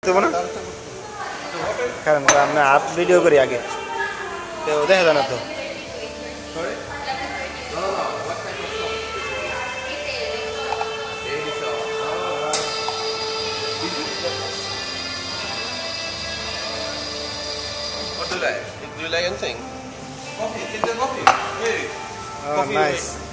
দেবো না কারণ আমরা হাত ভিডিও করি আগে তো দেখা যায় না তো What do you like? Do you like anything? Coffee. Is there coffee? Hey. Oh, nice.